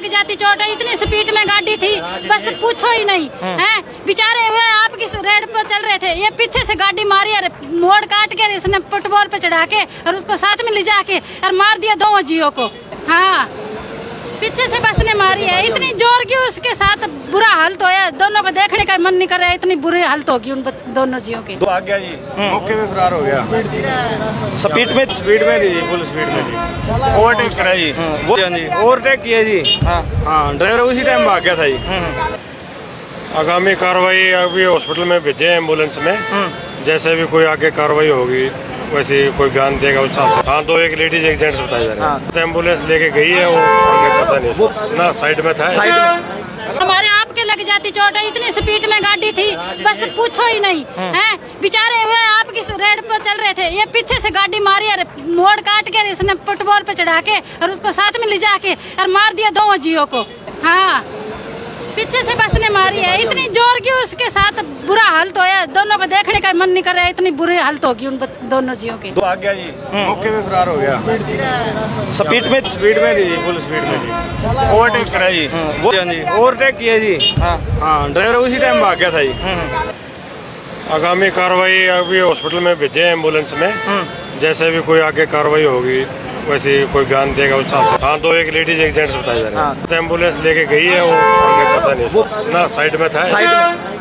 लग जाती चोट, इतनी स्पीड में गाड़ी थी बस पूछो ही नहीं है। बेचारे हुए आपकी रेड पर चल रहे थे, ये पीछे से गाड़ी मारी और मोड़ काट के इसने फुटबॉल पे चढ़ा के और उसको साथ में ले जाके और मार दिया दोनों जियो को। हाँ, पीछे से बस ने मारी है, इतनी जोर की उसके साथ बुरा हालत होया, दोनों को देखने का मन नहीं कर रहा है, इतनी बुरी हालत होगी उन दोनों जियो की। तो आ गया जी, मौके में फरार हो गया। स्पीड में थी, फुल स्पीड में थी। ओवरटेक करा जी, ओवरटेक किया जी। हाँ, ड्राइवर उसी टाइम भाग गया था जी। आगामी कार्रवाई अभी हॉस्पिटल में भेजे एम्बुलेंस में, जैसे भी कोई आगे कार्रवाई होगी वैसे कोई बयान देगा उस हिसाब से। हाँ, तो एक लेडीज एक जेंट्स बताया जा रहा है। तो एम्बुलेंस लेके गई है, वो आगे पता नहीं ना, साइड में था। हमारे आपके लग जाती चोट, इतनी स्पीड में गाड़ी थी बस पूछो ही नहीं है। बेचारे हुए आपकी रेड पर चल रहे थे, ये पीछे से गाड़ी मारी और मोड़ काट के इसने फुटबॉल पे चढ़ा के और उसको साथ में ले जाके और मार दिया दोनों जियो को। हाँ, पीछे से बस ने मारी है, इतनी जोर की उसके साथ बुरा हालत होया, दोनों को देखने का मन नहीं कर रहा है, इतनी बुरी हालत होगी उन दोनों जियो की। तो आ गया जी, मौके में फरार हो गया। स्पीड में थी, फुल स्पीड में थी। ओवरटेक करा जी, ओवरटेक किया जी। हाँ, ड्राइवर उसी टाइम भाग गया था जी। आगामी कार्रवाई अभी हॉस्पिटल में भेजे एम्बुलेंस में, जैसे भी कोई आगे कार्रवाई होगी वैसे कोई बयान देगा उस हिसाब से। हाँ, तो एक लेडीज एक जेंट्स बताया जा रहा है। तो एम्बुलेंस लेके गई है, वो आगे पता नहीं ना, साइड में था।